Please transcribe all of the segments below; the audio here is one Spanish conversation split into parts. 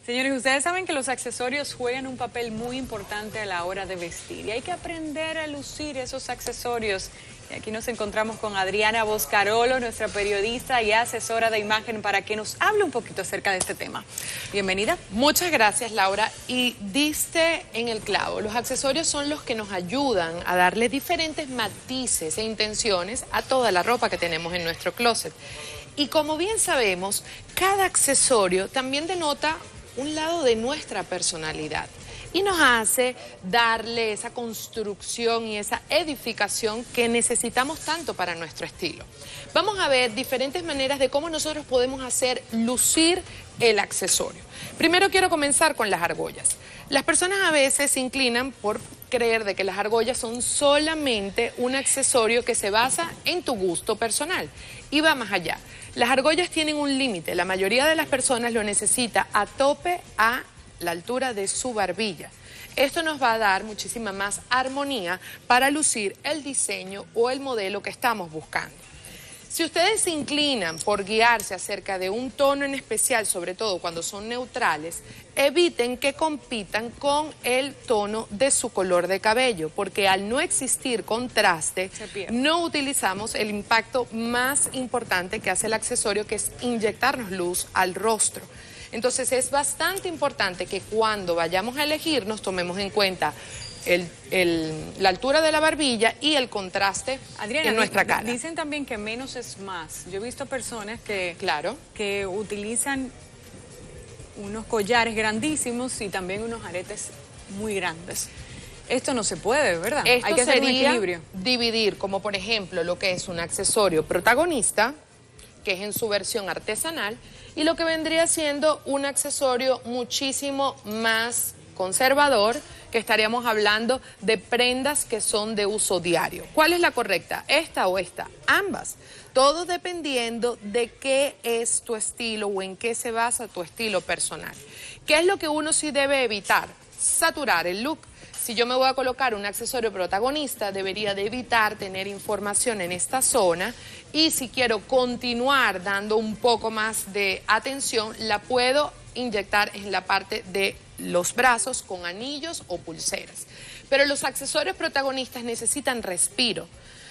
Señores, ustedes saben que los accesorios juegan un papel muy importante a la hora de vestir y hay que aprender a lucir esos accesorios. Y aquí nos encontramos con Adriana Boscarolo, nuestra periodista y asesora de imagen, para que nos hable un poquito acerca de este tema. Bienvenida. Muchas gracias, Laura. Y diste en el clavo. Los accesorios son los que nos ayudan a darle diferentes matices e intenciones a toda la ropa que tenemos en nuestro closet. Y como bien sabemos, cada accesorio también denota un lado de nuestra personalidad y nos hace darle esa construcción y esa edificación que necesitamos tanto para nuestro estilo. Vamos a ver diferentes maneras de cómo nosotros podemos hacer lucir el accesorio. Primero quiero comenzar con las argollas. Las personas a veces se inclinan por creer de que las argollas son solamente un accesorio que se basa en tu gusto personal y va más allá. Las argollas tienen un límite. La mayoría de las personas lo necesita a tope a la altura de su barbilla. Esto nos va a dar muchísima más armonía para lucir el diseño o el modelo que estamos buscando. Si ustedes se inclinan por guiarse acerca de un tono en especial, sobre todo cuando son neutrales, eviten que compitan con el tono de su color de cabello, porque al no existir contraste, no utilizamos el impacto más importante que hace el accesorio, que es inyectarnos luz al rostro. Entonces es bastante importante que cuando vayamos a elegir nos tomemos en cuenta la altura de la barbilla y el contraste, Adriana, en nuestra cara. Dicen también que menos es más. Yo he visto personas que, claro, que utilizan unos collares grandísimos y también unos aretes muy grandes. Esto no se puede, ¿verdad? Esto hay que hacer un sería equilibrio. Dividir, como por ejemplo lo que es un accesorio protagonista, que es en su versión artesanal, y lo que vendría siendo un accesorio muchísimo más conservador, que estaríamos hablando de prendas que son de uso diario. ¿Cuál es la correcta? ¿Esta o esta? Ambas. Todo dependiendo de qué es tu estilo o en qué se basa tu estilo personal. ¿Qué es lo que uno sí debe evitar? Saturar el look. Si yo me voy a colocar un accesorio protagonista, debería de evitar tener información en esta zona, y si quiero continuar dando un poco más de atención, la puedo inyectar en la parte de los brazos con anillos o pulseras. Pero los accesorios protagonistas necesitan respiro.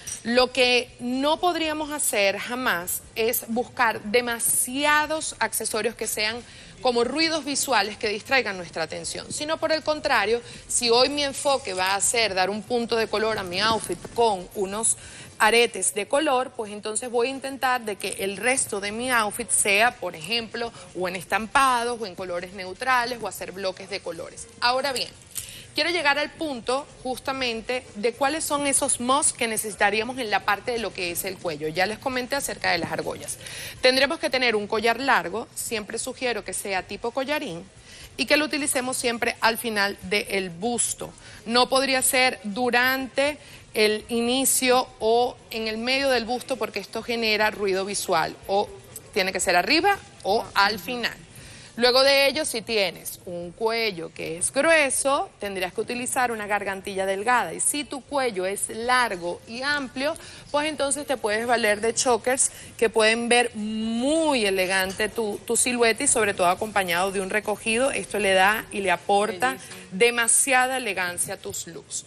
Lo que no podríamos hacer jamás es buscar demasiados accesorios que sean como ruidos visuales que distraigan nuestra atención, sino por el contrario, si hoy mi enfoque va a ser dar un punto de color a mi outfit con unos aretes de color, pues entonces voy a intentar de que el resto de mi outfit sea, por ejemplo, o en estampados o en colores neutrales o hacer bloques de colores. Ahora bien, quiero llegar al punto justamente de cuáles son esos must que necesitaríamos en la parte de lo que es el cuello. Ya les comenté acerca de las argollas. Tendremos que tener un collar largo, siempre sugiero que sea tipo collarín, y que lo utilicemos siempre al final del busto. No podría ser durante el inicio o en el medio del busto, porque esto genera ruido visual, o tiene que ser arriba o al final. Luego de ello, si tienes un cuello que es grueso, tendrías que utilizar una gargantilla delgada. Y si tu cuello es largo y amplio, pues entonces te puedes valer de chokers que pueden ver muy elegante tu silueta, y sobre todo acompañado de un recogido. Esto le da y le aporta demasiada elegancia a tus looks.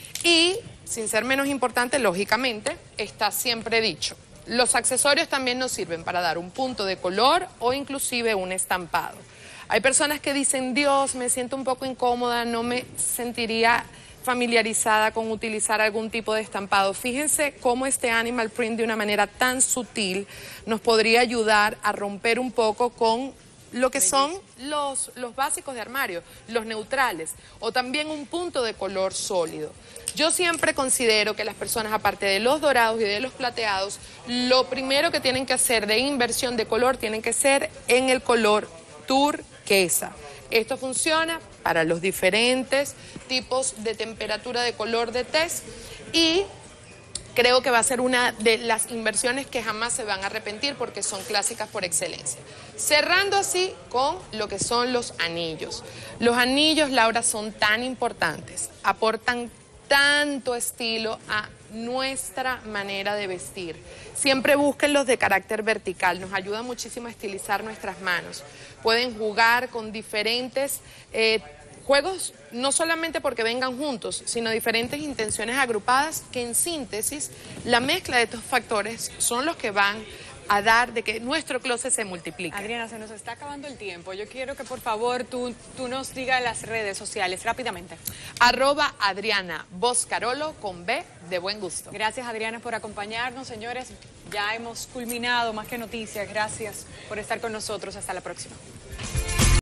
Y, sin ser menos importante, lógicamente, está siempre dicho, los accesorios también nos sirven para dar un punto de color o inclusive un estampado. Hay personas que dicen, Dios, me siento un poco incómoda, no me sentiría familiarizada con utilizar algún tipo de estampado. Fíjense cómo este animal print, de una manera tan sutil, nos podría ayudar a romper un poco con lo que son los básicos de armario, los neutrales, o también un punto de color sólido. Yo siempre considero que las personas, aparte de los dorados y de los plateados, lo primero que tienen que hacer de inversión de color tienen que ser en el color turquesa. Esto funciona para los diferentes tipos de temperatura de color de tez, y creo que va a ser una de las inversiones que jamás se van a arrepentir, porque son clásicas por excelencia. Cerrando así con lo que son los anillos. Los anillos, Laura, son tan importantes, aportan tanto estilo a nuestra manera de vestir. Siempre busquen los de carácter vertical, nos ayuda muchísimo a estilizar nuestras manos. Pueden jugar con diferentes juegos, no solamente porque vengan juntos, sino diferentes intenciones agrupadas que en síntesis, la mezcla de estos factores son los que van a dar de que nuestro closet se multiplique. Adriana, se nos está acabando el tiempo. Yo quiero que por favor tú nos digas las redes sociales rápidamente. @Adriana Boscarolo con B de buen gusto. Gracias, Adriana, por acompañarnos, señores. Ya hemos culminado Más que Noticias. Gracias por estar con nosotros. Hasta la próxima.